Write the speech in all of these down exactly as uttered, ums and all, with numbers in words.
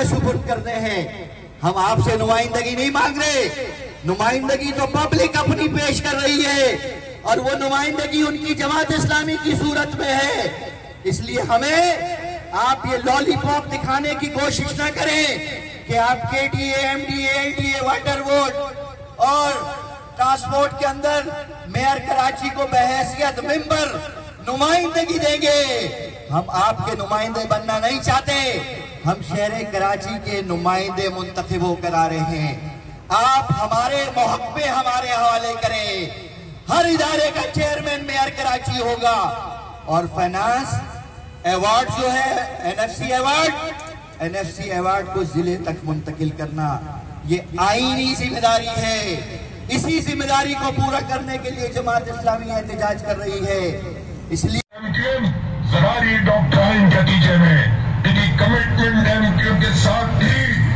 کے سپرد کرتے ہیں. ہم آپ سے نمائندگی نہیں مانگ رہے. نمائندگی تو پبلک اپنی پیش کر رہی ہے اور وہ نمائندگی ان کی جماعت اسلامی کی صورت میں ہے. اس لیے ہمیں آپ یہ لالی پاپ دکھانے کی کوشش نہ کریں کہ آپ کے D A M D A L D A water board اور ٹرانسپورٹ کے اندر میئر کراچی کو بحیثیت ممبر نمائندگی دیں گے. ہم آپ کے نمائندے بننا نہیں چاہتے. ہم شہر کراچی کے نمائندے منتخب ہو کر آ رہے ہیں. آپ ہمارے محکمے ہمارے حوالے کریں. ہر ادارے کا چیئرمین میئر کراچی ہوگا اور فائنانس ایوارڈ جو ہے N F C award N F C award کو ضلع تک منتقل کرنا یہ آئینی ذمہ داری ہے. اسی ذمہ داری کو پورا کرنے کے لیے جماعت اسلامی احتجاج کر رہی ہے. اس لیے زراری ڈاکٹرائن کے نتیجے میں انہی کمٹمنٹ ایم کیو کے ساتھ بھی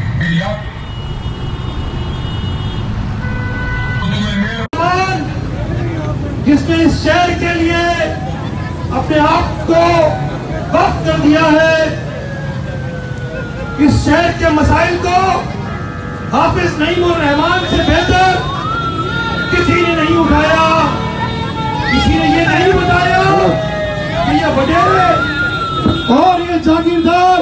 جس نے اس شہر کے لیے اپنے آپ کو وقف کر دیا ہے. اس شہر کے مسائل کو حافظ نعیم الرحمان سے بہتر کسی نے نہیں اٹھایا. کسی نے یہ نہیں بتایا کہ یہ وڈیرے اور یہ جاگیردار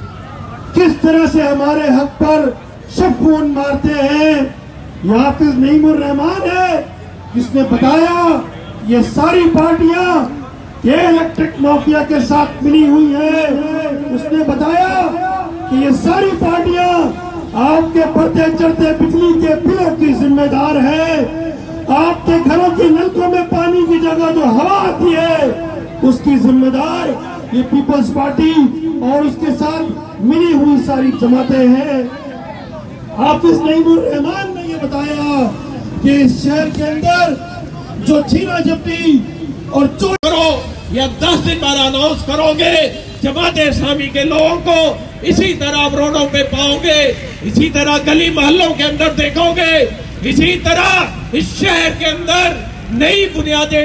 کس طرح سے ہمارے حق پر شبخون مارتے ہیں. یہ حافظ نعیم الرحمان ہے جس نے بتایا یہ ساری پارٹیاں یہ الیکٹرک مافیا کے ساتھ ملی ہوئی ہیں. اس نے بتایا کہ یہ ساری پارٹیاں آپ کے پردے چڑھتے بجلی کے بلوں کی ذمہ دار ہیں. آپ کے گھروں کی نلکوں میں پانی کی جگہ جو ہوا آتی ہے اس کی ذمہ دار یہ پیپلز پارٹی اور اس کے ساتھ ملی ہوئی ساری جماعتیں ہیں. حافظ نعیم الرحمان نے یہ بتایا کہ اس شہر کے اندر جو چھینا جھپٹی اور چور کرو یا دس دن بعد اناؤنس کرو گے جماعت اسلامی کے لوگوں کو اسی طرح آپ روڈوں پہ پاؤ گے, اسی طرح گلی محلوں کے اندر دیکھو گے, اسی طرح اس شہر کے اندر نئی بنیادیں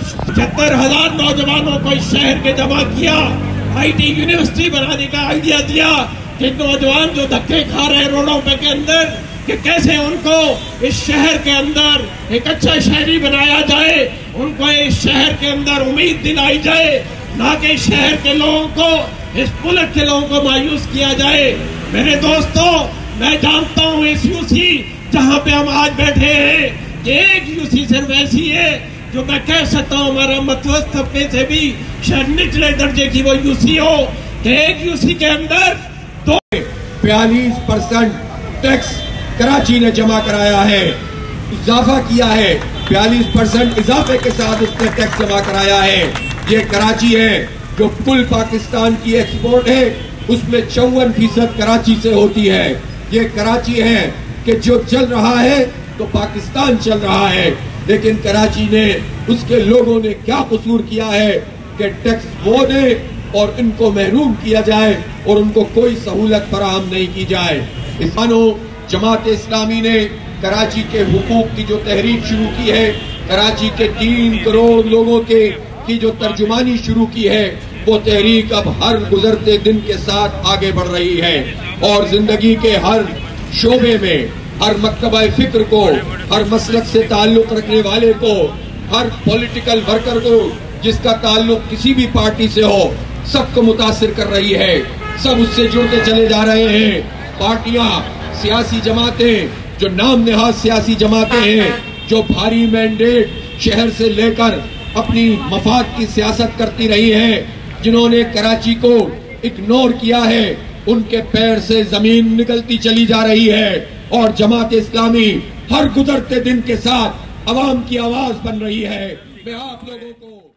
چھہتر ہزار نوجوانوں کو اس شہر کے جمع کیا, آئی ٹی یونیورسٹی بنانے کا آئیڈیا دیا کہ نوجوان جو دھکے کھا رہے ہیں روڈوں پہ کے اندر کہ کیسے ان کو اس شہر کے اندر ایک اچھا شہری بنایا جائے, ان کو اس شہر کے اندر امید دلائی جائے, نہ کہ اس شہر کے لوگوں کو اس ملک کے لوگوں کو مایوس کیا جائے. میرے دوستو میں جانتا ہوں اس یو سی جہاں پہ ہم آج بیٹھے ہیں کہ ایک یو سی صرف ایسی ہے جو میں کہہ سکتا ہوں ہمارا متوسط طبقے سے بھی شاید نچلے درجے کی وہ یو سی ہو کہ ایک یو سی کے اندر دو بیالیس پرسنٹ ٹیکس کراچی نے جمع کرایا ہے, اضافہ کیا ہے. بیالیس پرسنٹ اضافے کے ساتھ اس نے ٹیکس جمع کرایا ہے. یہ کراچی ہے جو کل پاکستان کی ایکسپورٹ ہے اس میں چون فیصد کراچی سے ہوتی ہے. یہ کراچی ہے کہ جو چل رہا ہے تو پاکستان چل رہا ہے, لیکن کراچی نے اس کے لوگوں نے کیا قصور کیا ہے کہ ٹیکس وہ دے اور ان کو محروم کیا جائے اور ان کو کوئی سہولت فراہم نہیں کی جائے. اسانوں جماعت اسلامی نے کراچی کے حقوق کی جو تحریک شروع کی ہے, کراچی کے تین کروڑ لوگوں کے کی جو ترجمانی شروع کی ہے, وہ تحریک اب ہر گزرتے دن کے ساتھ آگے بڑھ رہی ہے اور زندگی کے ہر شعبے میں ہر مکتبہ فکر کو, ہر مسلک سے تعلق رکھنے والے کو, ہر پولیٹیکل ورکر کو جس کا تعلق کسی بھی پارٹی سے ہو, سب کو متاثر کر رہی ہے. سب اس سے جڑتے چلے جا رہے ہیں. پارٹیاں, سیاسی جماعتیں جو نام نہاد سیاسی جماعتیں ہیں جو بھاری مینڈیٹ شہر سے لے کر اپنی مفاد کی سیاست کرتی رہی ہیں, جنہوں نے کراچی کو اگنور کیا ہے, ان کے پیر سے زمین نکلتی چلی جا رہی ہے اور جماعت اسلامی ہر گزرتے دن کے ساتھ عوام کی آواز بن رہی ہے. میں آپ لوگوں کو